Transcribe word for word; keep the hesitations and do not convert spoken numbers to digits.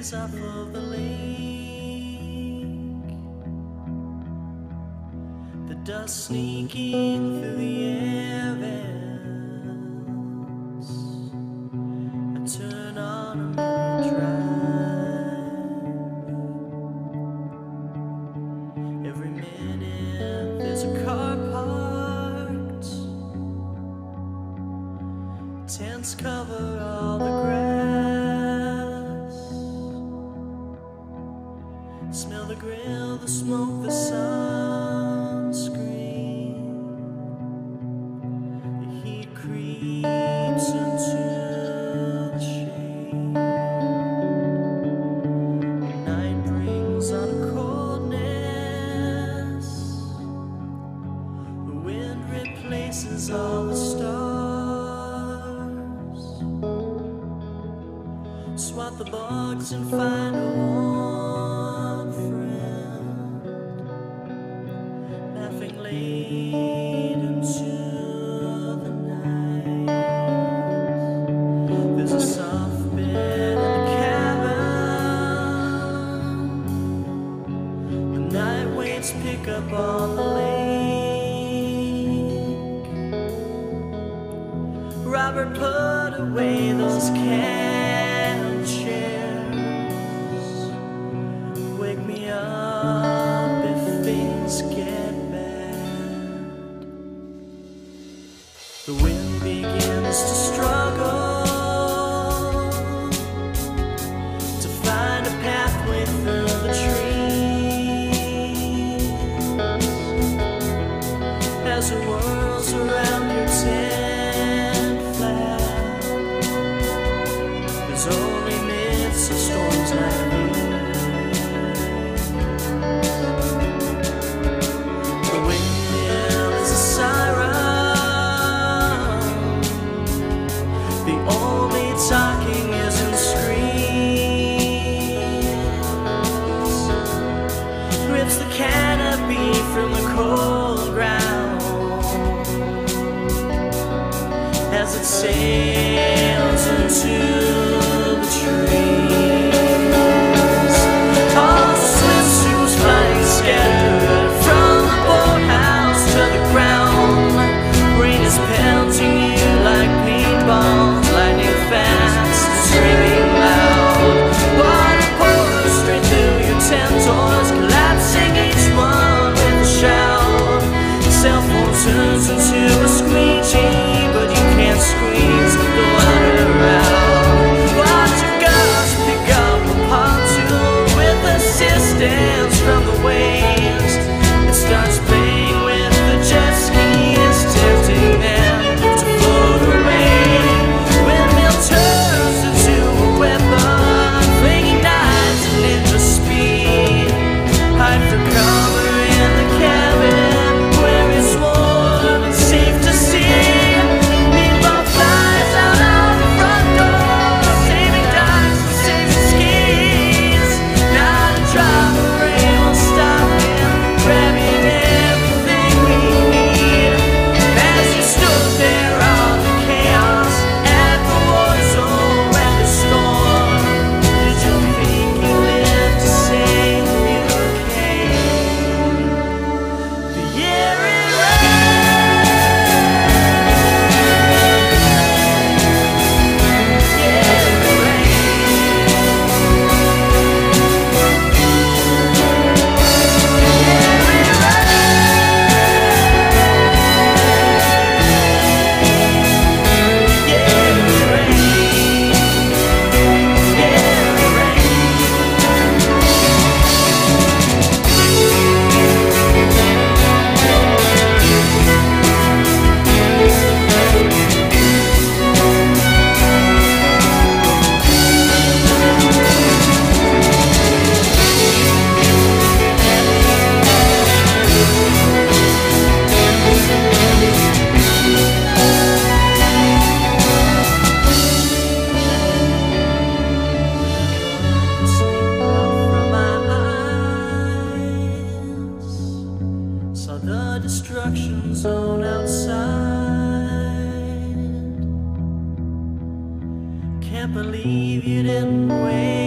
breeze off of the lake, the dust sneaking through the air vents. I turn on Amelia Drive. Every minute there's a car parked, tents cover all the grass. Smell the grill, the smoke, the sunscreen. The heat creeps into the shade. The night brings on a coldness. The wind replaces all the stars. Swat the bugs and find a warm friend, laughing late into the night. There's a soft bed in the cabin. The night waves pick up on the lake. Robert, put away those camp chairs. Wake me up if things get bad. The wind begins to struggle to find a pathway through the trees as it whirls around your tent flap. There's only myths of storms like these. The windmill is a siren. The only talking is in screams. Grips the canopy from the cold ground as it sails into the trees. All the swimsuits flying scattered from the boathouse to the ground. Rain is pelting you like paintballs, lightning fast, screaming loud. Water pours straight through your tent doors, collapsing each one with a shout. Cell phone turns into a squeegee, but you can't squeeze the water out. Watch your guts pick up a pontoon with assistance from the waves. It starts playing with the jet skis, tempting them to float away. Windmill turns into a weapon, flinging knives at ninja speed. Hide for cover in the cabin where it's warm and safe to see. Meatball flies out of the front door, saving dimes and saving skis. Not a drop of rain will stop him, grabbing everything we need. As you stood there on the chaos at the war zone when the storm, did you think you lived to say you came? The year it destruction zone outside. Can't believe you didn't wait.